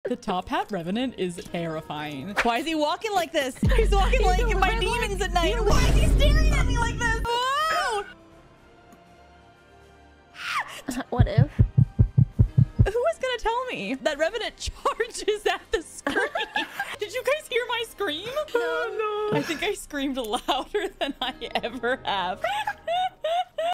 The top hat revenant is terrifying. Why is he walking like this? He's walking like my demons at night. Why is he staring at me like this? Oh! What if? Who was gonna tell me that revenant charges at the screen? Did you guys hear my scream? No. I think I screamed louder than I ever have.